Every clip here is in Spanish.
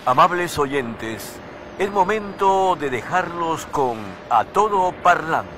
Amables oyentes, es momento de dejarlos con A Todo Parlante.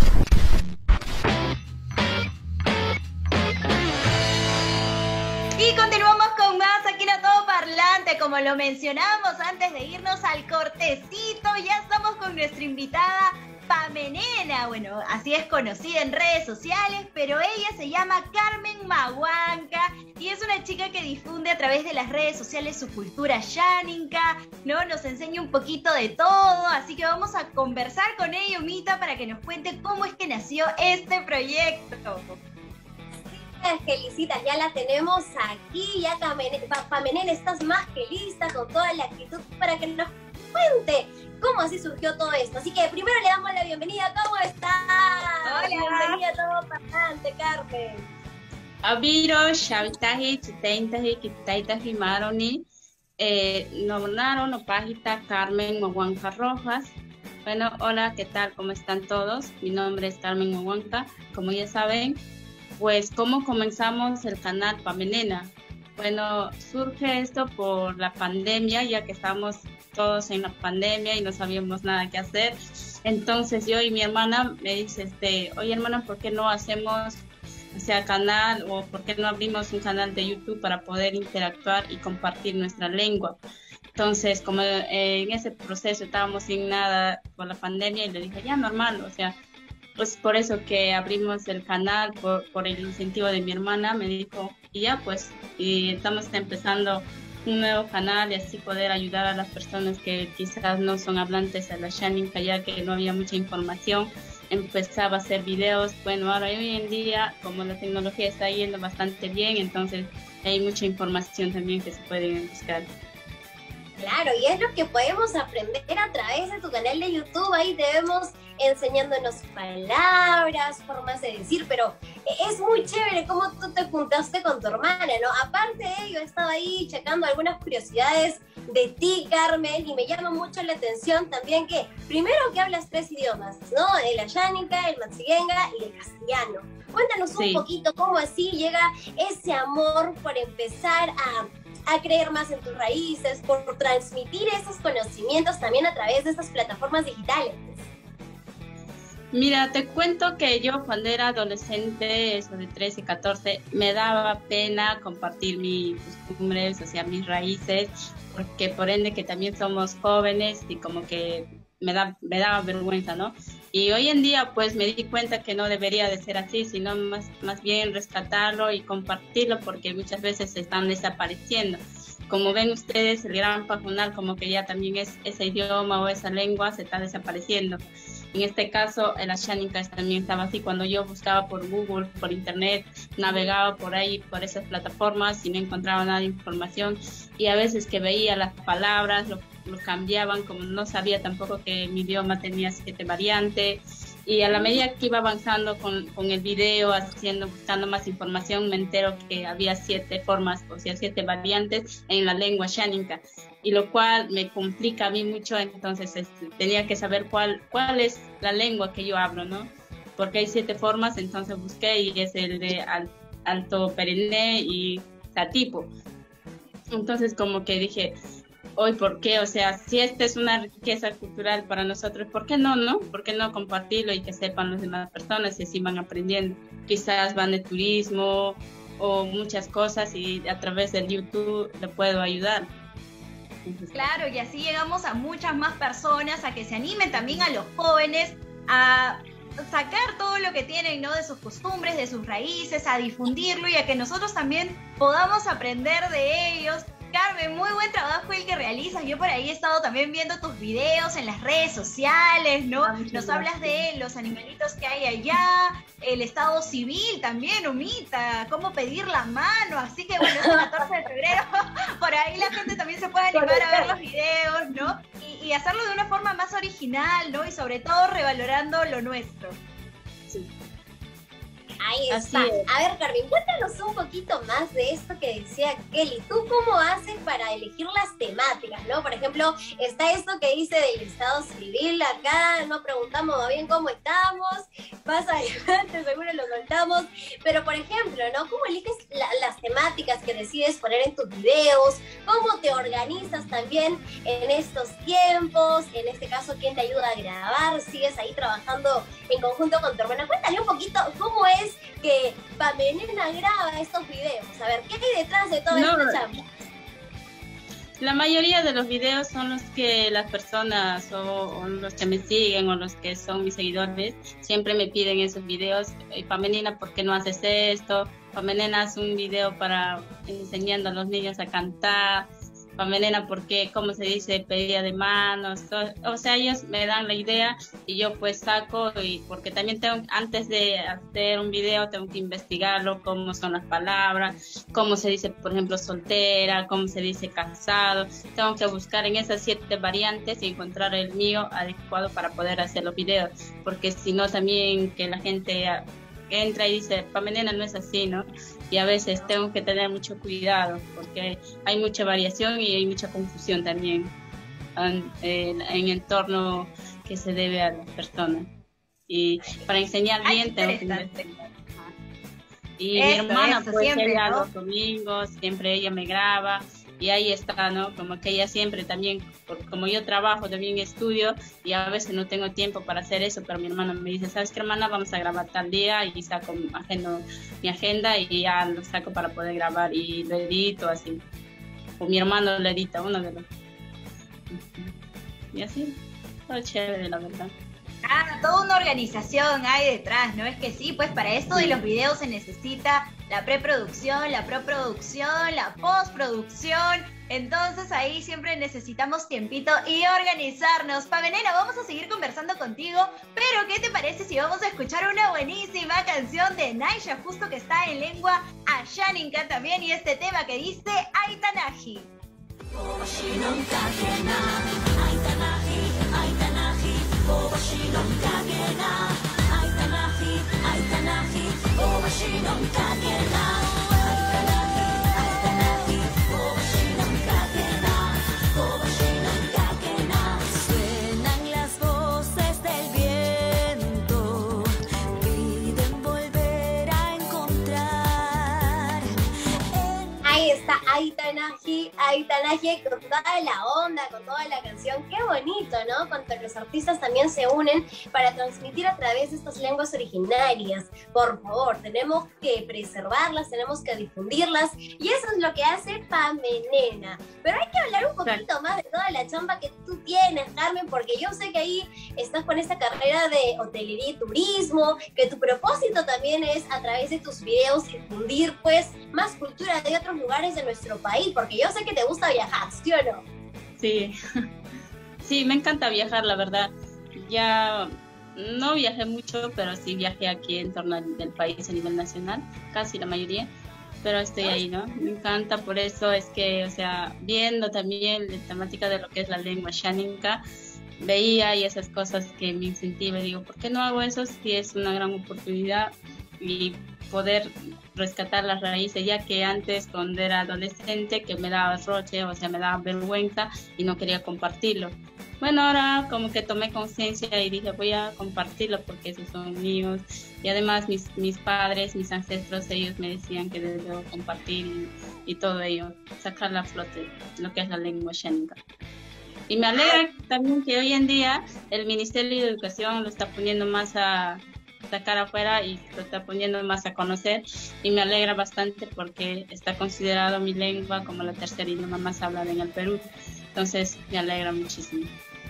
Y continuamos con más aquí en A Todo Parlante. Como lo mencionamos antes de irnos al cortecito, ya estamos con nuestra invitada Pamenena. Bueno, así es conocida en redes sociales, pero ella se llama Carmen Mahuanca y es una chica que difunde a través de las redes sociales su cultura xáninca, ¿no? Nos enseña un poquito de todo, así que vamos a conversar con ella, Humita, para que nos cuente cómo es que nació este proyecto. Angelicitas, ya la tenemos aquí, ya Pamenena, estás más que lista con toda la actitud para que nos cuente cómo así surgió todo esto. Así que primero le damos la bienvenida. ¿Cómo estás? Hola. Bienvenida a Todo Parlante, Carmen. Abiro, Shavitahi, Chiteintahi, Kitaitahi, Maroni, nombraron Opajita Carmen Mahuanca Rojas. Bueno, hola, ¿qué tal? ¿Cómo están todos? Mi nombre es Carmen Mahuanca. Como ya saben, pues, ¿cómo comenzamos el canal Pamenena? Bueno, surge esto por la pandemia, ya que estamos todos en la pandemia y no sabíamos nada que hacer. Entonces yo y mi hermana me dice, oye hermana, ¿por qué no hacemos canal o por qué no abrimos un canal de YouTube para poder interactuar y compartir nuestra lengua? Entonces, como en ese proceso estábamos sin nada por la pandemia, y le dije, ya normal, pues por eso que abrimos el canal, por el incentivo de mi hermana, me dijo, y ya pues, y estamos empezando un nuevo canal y así poder ayudar a las personas que quizás no son hablantes de la xáninca, ya que no había mucha información. Empezaba a hacer videos. Bueno, ahora hoy en día, como la tecnología está yendo bastante bien, entonces hay mucha información también que se puede buscar. Claro, y es lo que podemos aprender a través de tu canal de YouTube. Ahí te vemos enseñándonos palabras, formas de decir, pero es muy chévere cómo tú te juntaste con tu hermana, ¿no? Aparte de ello, he estado ahí checando algunas curiosidades de ti, Carmen, y me llama mucho la atención también que, primero que hablas 3 idiomas, ¿no? El xánica, el matsiguenga y el castellano. Cuéntanos un poquito cómo así llega ese amor por empezar a creer más en tus raíces, por transmitir esos conocimientos también a través de estas plataformas digitales. Mira, te cuento que yo cuando era adolescente, eso de 13, 14, me daba pena compartir mis costumbres, mis raíces, porque por ende que también somos jóvenes y como que me daba vergüenza, ¿no? Y hoy en día pues me di cuenta que no debería de ser así, sino más bien rescatarlo y compartirlo, porque muchas veces se están desapareciendo. Como ven ustedes, el gran pajonal como que ya también es ese idioma o esa lengua se está desapareciendo. En este caso, el xánica también estaba así. Cuando yo buscaba por Google, por internet, navegaba por ahí, por esas plataformas y no encontraba nada de información. Y a veces que veía las palabras, lo cambiaban, como no sabía tampoco que mi idioma tenía 7 variantes. Y a la medida que iba avanzando con el video, buscando más información, me entero que había 7 formas, 7 variantes en la lengua xánica, y lo cual me complica a mí mucho. Entonces tenía que saber cuál es la lengua que yo hablo, ¿no? Porque hay 7 formas, entonces busqué y es el de Alto Perenne y Tatipo. Entonces como que dije, hoy, ¿por qué? Si esta es una riqueza cultural para nosotros, ¿por qué no? ¿Por qué no compartirlo y que sepan las demás personas y así van aprendiendo? Quizás van de turismo o muchas cosas y a través del YouTube le puedo ayudar. Claro, y así llegamos a muchas más personas, a que se animen también a los jóvenes a sacar todo lo que tienen, ¿no? De sus costumbres, de sus raíces, a difundirlo y a que nosotros también podamos aprender de ellos. Carmen, muy buen trabajo el que realizas. Yo por ahí he estado también viendo tus videos en las redes sociales, ¿no? Nos hablas de los animalitos que hay allá, el estado civil también, Humita, cómo pedir la mano. Así que bueno, es el 14 de febrero, por ahí la gente también se puede animar a ver los videos, ¿no? Y hacerlo de una forma más original, ¿no? Y sobre todo revalorando lo nuestro. Sí. Ahí Así está. es. A ver, Carmen, cuéntanos un poquito más de esto que decía Kelly. ¿Tú cómo haces para elegir las temáticas, no? Por ejemplo, está esto que dice del estado civil. Acá no preguntamos bien cómo estamos. Más adelante seguro lo contamos. Pero, por ejemplo, ¿no? ¿Cómo eliges las temáticas que decides poner en tus videos? ¿Cómo te organizas también en estos tiempos? En este caso, ¿quién te ayuda a grabar? ¿Sigues ahí trabajando en conjunto con tu hermana? Cuéntale un poquito cómo es que Pamenena graba estos videos. A ver, ¿qué hay detrás de toda esta chamba? La mayoría de los videos son los que las personas o los que me siguen o los que son mis seguidores siempre me piden esos videos. Pamenena, ¿por qué no haces esto? Pamenena, haz un video para enseñando a los niños a cantar. Pamenena, ¿por qué? ¿Cómo se dice? Pedida de manos. O sea, ellos me dan la idea y yo pues saco, y porque también tengo, antes de hacer un video, tengo que investigarlo, cómo son las palabras, cómo se dice, por ejemplo, soltera, cómo se dice casado. Tengo que buscar en esas 7 variantes y encontrar el mío adecuado para poder hacer los videos, porque si no también que la gente entra y dice, Pamenena no es así, ¿no? Y a veces tengo que tener mucho cuidado porque hay mucha variación y hay mucha confusión también en torno que se debe a las personas. Y para enseñar bien tengo que investigar. Y mi hermana, pues siempre, ella, ¿no? Los domingos, siempre ella me graba. Y ahí está, ¿no? Como que ella siempre también, como yo trabajo, también estudio, y a veces no tengo tiempo para hacer eso, pero mi hermana me dice, ¿sabes qué, hermana? Vamos a grabar tal día, y saco mi agenda y ya lo saco para poder grabar, y lo edito así. O mi hermano lo edita, uno de los... Y así, todo chévere, la verdad. Ah, toda una organización hay detrás, ¿no? Es que sí, pues para esto de los videos se necesita la preproducción, la proproducción, la postproducción. Entonces ahí siempre necesitamos tiempito y organizarnos. Pamenena, vamos a seguir conversando contigo, pero ¿qué te parece si vamos a escuchar una buenísima canción de Naisha, justo que está en lengua asháninka también, y este tema que dice Aitanaji? Suenan las voces del viento, piden volver a encontrar. Ahí está Aitanaji con toda la onda, con toda la canción. Qué bonito, ¿no? Cuando los artistas también se unen para transmitir a través de estas lenguas originarias. Por favor, tenemos que preservarlas, tenemos que difundirlas, y eso es lo que hace Pamenena. Pero hay que hablar un poquito más de toda la chamba que tú tienes, Carmen, porque yo sé que ahí estás con esta carrera de hotelería y turismo, que tu propósito también es a través de tus videos difundir pues más cultura de otros lugares de nuestro país, porque yo sé que te gusta viajar, ¿sí o no? Sí, sí, me encanta viajar, la verdad. Ya no viajé mucho, pero sí viajé aquí en torno del país a nivel nacional, casi la mayoría, pero estoy ahí, ¿no? Me encanta, por eso es que, o sea, viendo también la temática de lo que es la lengua asháninka, veía y esas cosas que me incentivan, digo, ¿por qué no hago eso si es una gran oportunidad? Y poder rescatar las raíces, ya que antes cuando era adolescente que me daba roche, o sea, me daba vergüenza y no quería compartirlo. Bueno, ahora como que tomé conciencia y dije, voy a compartirlo porque esos son míos. Y además mis padres, mis ancestros, ellos me decían que debo compartir y todo ello, sacar a flote lo que es la lengua asháninka. Y me alegra también que hoy en día el Ministerio de Educación lo está poniendo más a sacar afuera y lo está poniendo más a conocer, y me alegra bastante porque está considerado mi lengua como la tercera idioma más hablada en el Perú. Entonces me alegra muchísimo.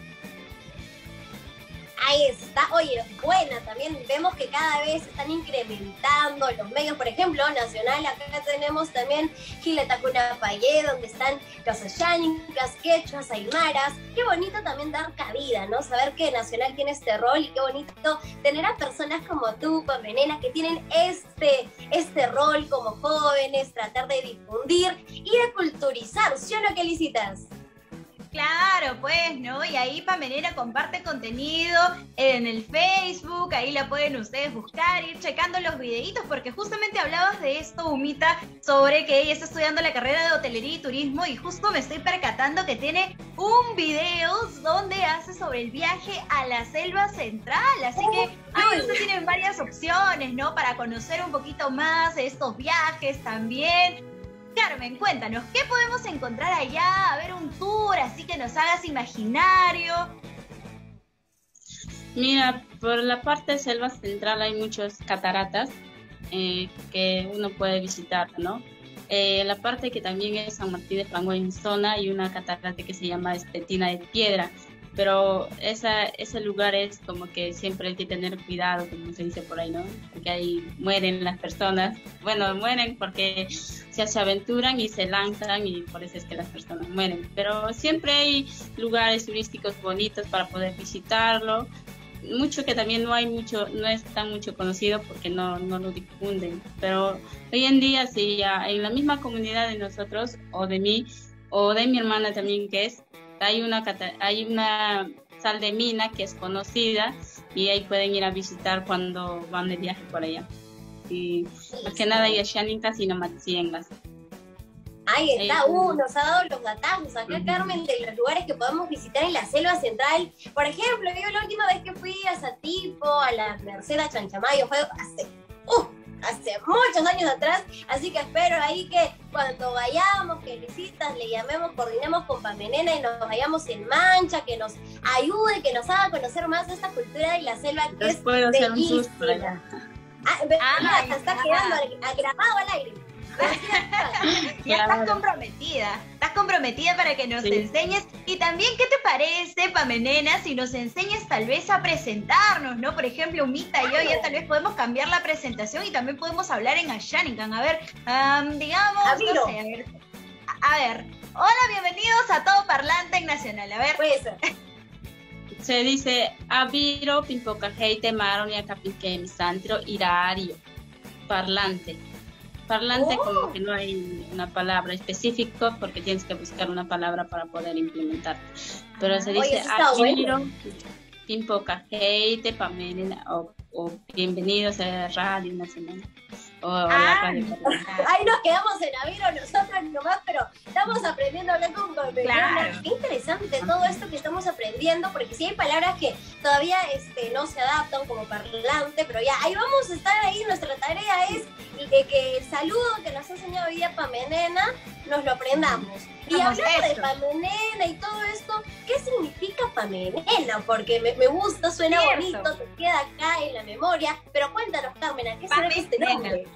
Ahí está. Oye, buena, también vemos que cada vez se están incrementando los medios, por ejemplo, nacional, acá tenemos también Giletacunapayé, donde están los asháninkas, quechuas, aymaras. Qué bonito también dar cabida, ¿no? Saber que nacional tiene este rol, y qué bonito tener a personas como tú, Pamenena, que tienen este rol como jóvenes, tratar de difundir y de culturizar, ¿sí o no, Kelicitas? Claro, pues, ¿no? Y ahí Pamenena comparte contenido en el Facebook, ahí la pueden ustedes buscar, ir checando los videitos, porque justamente hablabas de esto, Humita, sobre que ella está estudiando la carrera de hotelería y turismo, y justo me estoy percatando que tiene un video donde hace sobre el viaje a la selva central, así que ustedes tienen varias opciones, ¿no? Para conocer un poquito más de estos viajes también. Carmen, cuéntanos, ¿qué podemos encontrar allá? A ver, un tour, así que nos hagas imaginario. Mira, por la parte de selva central hay muchos cataratas que uno puede visitar, ¿no? La parte que también es San Martín de Planguenzona hay una catarata que se llama Espetina de Piedra, pero ese lugar es como que siempre hay que tener cuidado, como se dice por ahí, ¿no? Porque ahí mueren las personas. Bueno, mueren porque se aventuran y se lanzan y por eso es que las personas mueren. Pero siempre hay lugares turísticos bonitos para poder visitarlo. Mucho que también no es tan mucho conocido porque no lo difunden. Pero hoy en día sí, ya en la misma comunidad de nosotros o de mí o de mi hermana también hay una sal de mina que es conocida y ahí pueden ir a visitar cuando van de viaje por allá. Y más que nada hay Xanintas y Nomatsiengas. Ahí está, nos ha dado los datazos acá, Carmen, de los lugares que podemos visitar en la selva central. Por ejemplo, yo la última vez que fui a Satipo, a la Merced, a Chanchamayo, fue hace muchos años atrás, así que espero ahí que cuando vayamos, que visitas, le llamemos, coordinemos con Pamenena y nos vayamos en mancha, que nos ayude, que nos haga conocer más de esta cultura de la selva que es puedo hacer un tour por allá. Está quedando grabado al aire. Ya estás comprometida para que nos enseñes. Y también, ¿qué te parece, Pamenena, si nos enseñas tal vez a presentarnos, ¿no? Por ejemplo, Humita y yo ya tal vez podemos cambiar la presentación y también podemos hablar en Ashaningan. A ver, digamos, no sé, a ver, hola, bienvenidos a Todo Parlante en Nacional. A ver, pues se dice Aviro, Pimpocajeite, Maronia, Capique, Misantro, Irario, parlante. Parlante como que no hay una palabra específica porque tienes que buscar una palabra para poder implementar. Pero se dice Aviro, Pimpocajeite, Pamenena o bienvenidos a la Radio Nacional. Ahí nos quedamos en Aviro nosotros nomás, pero estamos aprendiendo a hablar con Pamenena. Claro. Qué interesante todo esto que estamos aprendiendo, porque sí hay palabras que todavía no se adaptan como parlante, pero ya ahí vamos a estar ahí. Nuestra tarea es que el saludo que nos ha enseñado hoy día Pamenena nos lo aprendamos. Y hablando de Pamenena y todo esto, ¿qué significa Pamenena? Porque me gusta, suena bonito, te queda acá en la memoria. Pero cuéntanos, Carmen, ¿a qué se debe este nombre?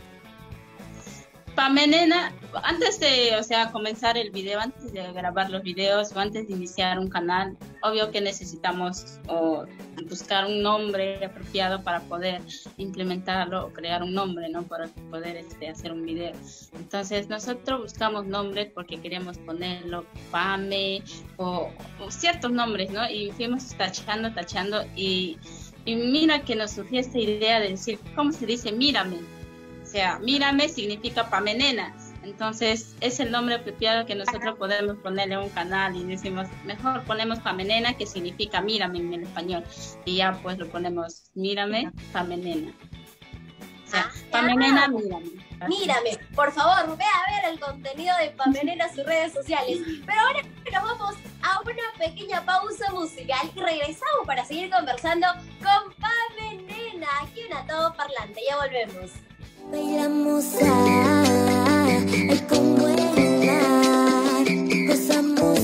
Pamenena, antes de, comenzar el video, antes de grabar los videos o antes de iniciar un canal, obvio que necesitamos buscar un nombre apropiado para poder implementarlo o crear un nombre, ¿no? Para poder hacer un video. Entonces nosotros buscamos nombres porque queríamos ponerlo Pame o ciertos nombres, ¿no? Y fuimos tachando y mira que nos surgió esta idea de decir, ¿cómo se dice mírame? O sea, mírame significa Pamenena. Entonces es el nombre apropiado que nosotros podemos ponerle a un canal y decimos, mejor ponemos Pamenena, que significa mírame en el español. Y ya pues lo ponemos mírame, Pamenena. O sea, Pamenena, mírame. Mírame, por favor, ve a ver el contenido de Pamenena en sus redes sociales. Pero ahora nos vamos a una pequeña pausa musical y regresamos para seguir conversando con Pamenena aquí en A Todo Parlante. Ya volvemos. Bailamos ay, como el mar, gozamos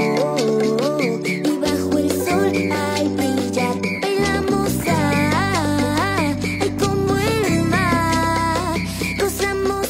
y bajo el sol al brillar. Bailamos ay, como el mar, gozamos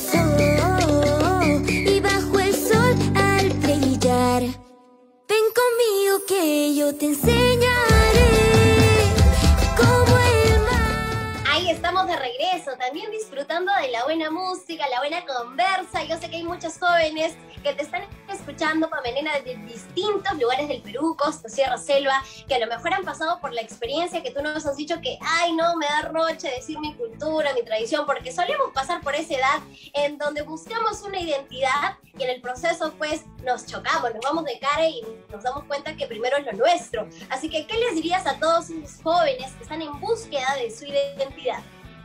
y bajo el sol al brillar. Ven conmigo que yo te enseñaré como el mar. Ahí estamos de regreso, también disfrutando de la buena música, la buena conversa. Yo sé que hay muchos jóvenes que te están escuchando, Pamenena, desde distintos lugares del Perú, costa, sierra, selva, que a lo mejor han pasado por la experiencia que tú nos has dicho que, ay, no, me da roche decir mi cultura, mi tradición, porque solemos pasar por esa edad en donde buscamos una identidad y en el proceso, pues, nos chocamos, nos vamos de cara y nos damos cuenta que primero es lo nuestro. Así que, ¿qué les dirías a todos esos jóvenes que están en búsqueda de su identidad?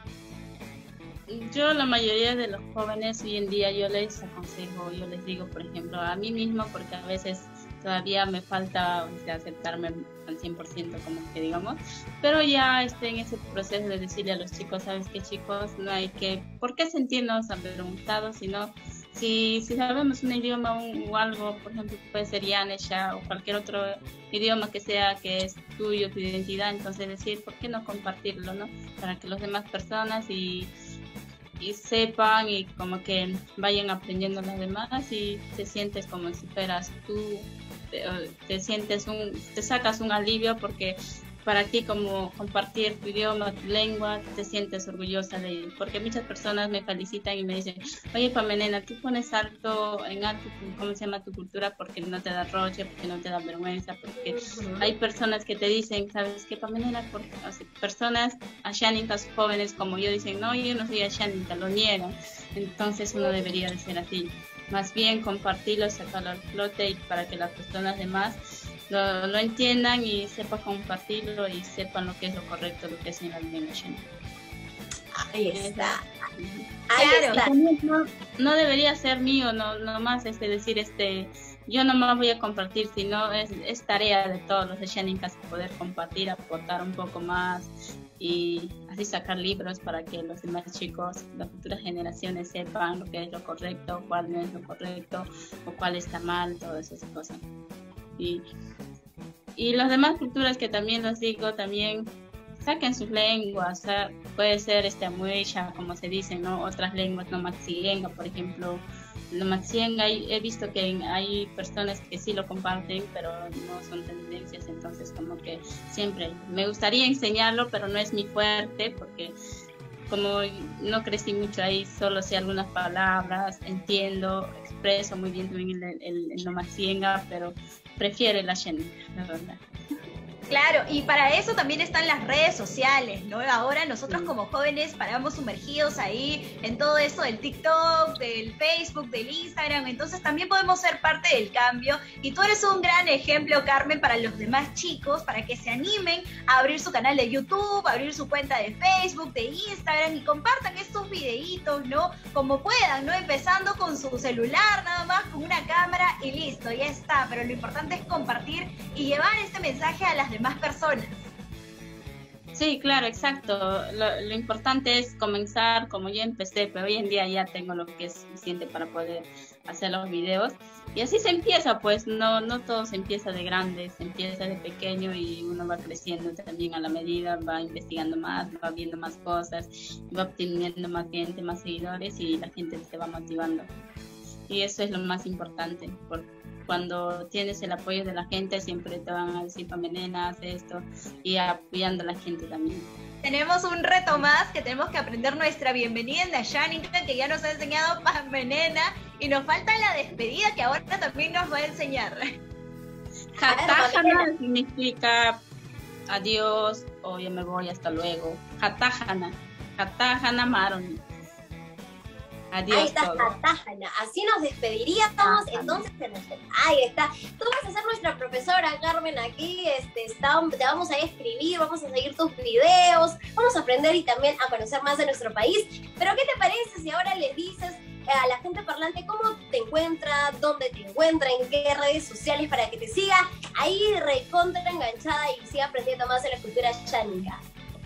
Yo, la mayoría de los jóvenes hoy en día, yo les aconsejo, yo les digo, por ejemplo, a mí mismo, porque a veces todavía me falta, o sea, aceptarme al 100%, como que digamos, pero ya estoy en ese proceso de decirle a los chicos, ¿sabes qué, chicos? No hay que, ¿por qué sentirnos avergonzados? Sino, si sabemos un idioma o algo, por ejemplo, puede ser Yanesha o cualquier otro idioma que sea, que es tuyo, tu identidad, entonces decir, ¿por qué no compartirlo, no? Para que las demás personas y sepan y como que vayan aprendiendo los demás y te sientes como si fueras tú, te sacas un alivio porque para ti como compartir tu idioma, tu lengua, te sientes orgullosa de ello, porque muchas personas me felicitan y me dicen, oye Pamenena, tú pones alto, ¿cómo se llama tu cultura? Porque no te da roche, porque no te da vergüenza, porque hay personas que te dicen, ¿sabes qué, Pamenena? Personas ashánicas jóvenes como yo dicen, no, yo no soy ashánica, lo niegan, entonces uno debería de ser así, más bien compartirlo, sacarlo al flote y para que las personas demás lo entiendan y sepan compartirlo y sepan lo que es lo correcto, lo que es en la lengua ashánica. Ahí está. Claro. No debería ser mío, no más decir yo no más voy a compartir, sino es tarea de todos los ashánicas poder compartir, aportar un poco más y así sacar libros para que los demás chicos, las futuras generaciones sepan lo que es lo correcto, cuál no es lo correcto o cuál está mal, todas esas cosas. Y las demás culturas que también los digo, también saquen sus lenguas, o sea, puede ser amuecha, como se dice, ¿no? Otras lenguas, no maxienga, por ejemplo. Lo maxienga, he visto que hay personas que sí lo comparten, pero no son tendencias, entonces como que siempre me gustaría enseñarlo, pero no es mi fuerte, porque como no crecí mucho ahí, solo sé algunas palabras, entiendo, expreso muy bien también el nomaxienga, pero prefiero el ashánica, la verdad. Claro, y para eso también están las redes sociales, ¿no? Ahora nosotros como jóvenes paramos sumergidos ahí en todo eso del TikTok, del Facebook, del Instagram, entonces también podemos ser parte del cambio y tú eres un gran ejemplo, Carmen, para los demás chicos, para que se animen a abrir su canal de YouTube, a abrir su cuenta de Facebook, de Instagram y compartan estos videitos, ¿no? Como puedan, ¿no? Empezando con su celular, nada más, con una cámara y listo, ya está, pero lo importante es compartir y llevar este mensaje a las demás personas. Sí, claro, exacto. Lo importante es comenzar como yo empecé, pero hoy en día ya tengo lo que es suficiente para poder hacer los videos. Y así se empieza, pues no todo se empieza de grande, se empieza de pequeño y uno va creciendo también a la medida, va investigando más, va viendo más cosas, va obteniendo más gente, más seguidores y la gente se va motivando. Y eso es lo más importante, porque cuando tienes el apoyo de la gente siempre te van a decir, Pamenena, haz esto, y apoyando a la gente también. Tenemos un reto más que tenemos que aprender nuestra bienvenida en la ashánica que ya nos ha enseñado Pamenena y nos falta la despedida que ahora también nos va a enseñar. Hatajana significa adiós o yo me voy, hasta luego. Hatajana Maroni. Adiós. Ahí está, Hatajana. Así nos despediríamos. Entonces, ahí está. Tú vas a ser nuestra profesora, Carmen, aquí. Te vamos a escribir, vamos a seguir tus videos, vamos a aprender y también a conocer más de nuestro país. Pero, ¿qué te parece si ahora le dices a la gente parlante cómo te encuentra, dónde te encuentra, en qué redes sociales para que te siga ahí recontra enganchada y siga aprendiendo más de la cultura ashánica?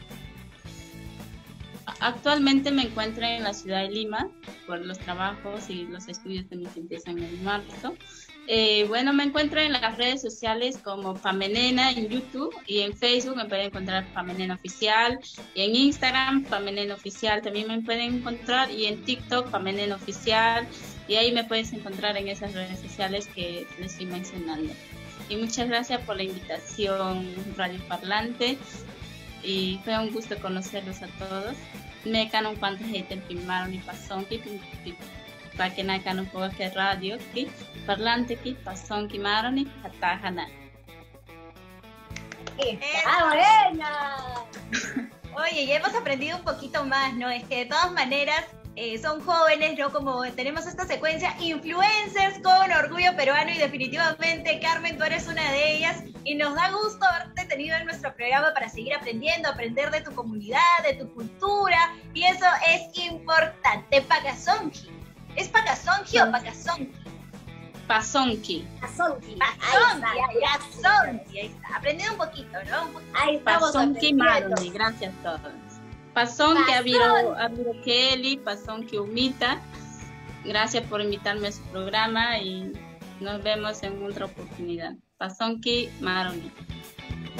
Actualmente me encuentro en la ciudad de Lima por los trabajos y los estudios que empiezan en marzo. Bueno, me encuentro en las redes sociales como Pamenena en YouTube y en Facebook me pueden encontrar Pamenena Oficial y en Instagram Pamenena Oficial también me pueden encontrar y en TikTok Pamenena Oficial y ahí me puedes encontrar en esas redes sociales que les estoy mencionando. Y muchas gracias por la invitación, Radio Parlante. y fue un gusto conocerlos a todos. Me canon cuantos gente filmaron y pasó que para que na canon poco que radio que parlante que pasó que maron y atajana. ¡Está buena! Oye, ya hemos aprendido un poquito más, ¿no? Es que de todas maneras son jóvenes, ¿no? Como tenemos esta secuencia, influencers con orgullo peruano y definitivamente, Carmen, tú eres una de ellas y nos da gusto haberte tenido en nuestro programa para seguir aprendiendo, aprender de tu comunidad, de tu cultura y eso es importante. Pacasonqui. ¿Es Pacasonqui o Pacasonqui? Pasonqui. Pasonqui. Pacasonqui. Ahí está. Aprendiendo un poquito, ¿no? Ahí estamos Pasonqui aprendiendo. Maroni, gracias a todos. Pasonqui Aviro Kelly, Pasonqui Umita. Gracias por invitarme a su programa y nos vemos en otra oportunidad. Pasonqui Maroni.